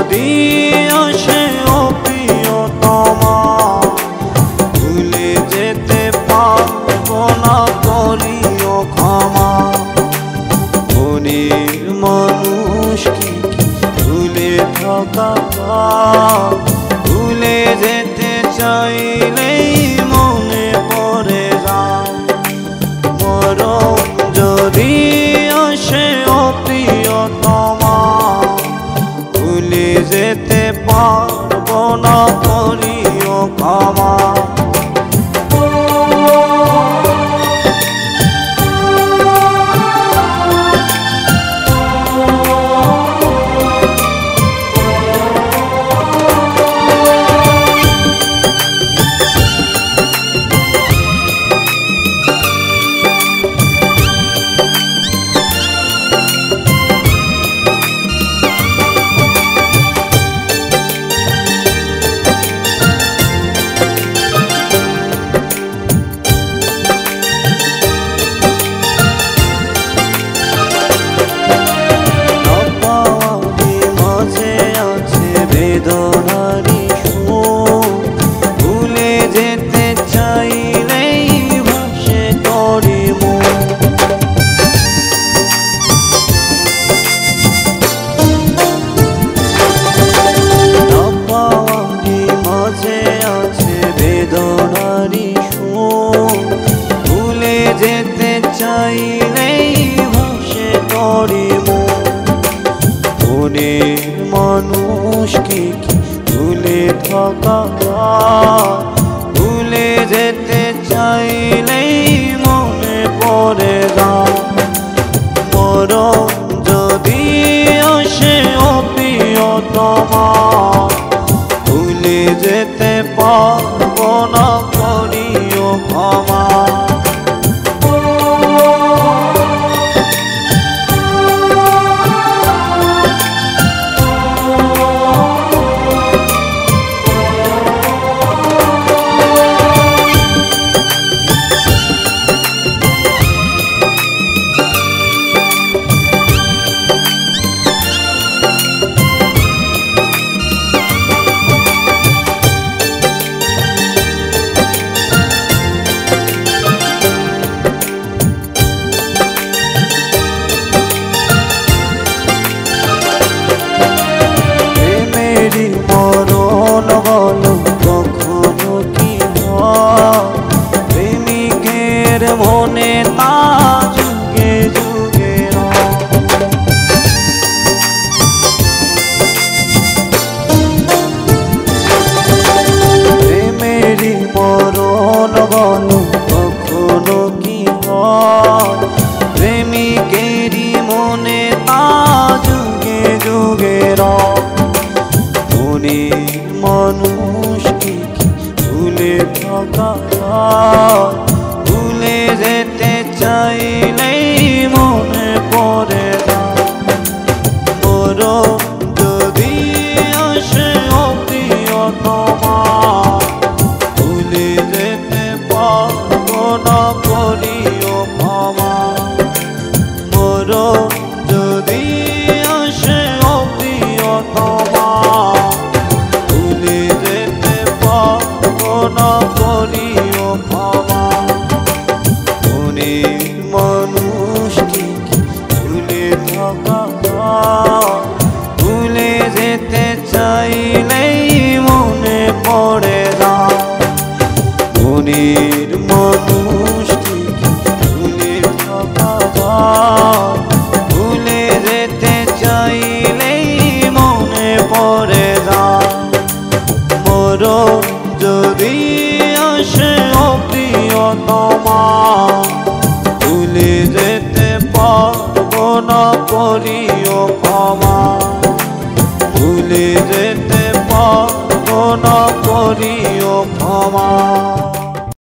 যদি আসে ও প্রিয়তমা, ভুলে যেতে পারবো না, করিও ক্ষমা। মনের মানুষকে ভুলে থাকা, ভুলে যেতে চাইলেই মনে পড়ে যায়। মরণ যদি আসে ও প্রিয়তমা, ভুলে যেতে পারবো না, করিও ক্ষমা। বেদনারি সুর, ভুলে যেতে চাইলেই ভাসে তোরি মুখ। পাওয়ারি মাঝে আছে বেদনারি সুর, ভুলে যেতে চাইলেই ভাসে তোরি মুখ। মনের মানুষকে ভুলে থাকা, ভুলে যেতে চাইলেই মনে পড়ে যায়। মরণ যদি আসে ও প্রিয়তমা, ভুলে যেতে পারবো না, করিও ক্ষমা। মরণ বলো কখনো কি হয়, প্রেমিকের মনে তা যুগে যুগে রয়। প্রেমেরই মরণ বলো কখনো কি হয়, প্রেমিকেরই মনে তা যুগে যুগে রয়। মনের মানুষকে ভুলে থাকা, ভুলে যেতে চাইলেই মনে পড়ে যায়। মরণ যদি আসে ও প্রিয়তমা, ভুলে যেতে পারবো না, করিও ক্ষমা। মরণ যদি আসে ও প্রিয়তমা, ভুলে যেতে পারবো না, করিও ক্ষমা। মনের মানুষকে ভুলে থাকা,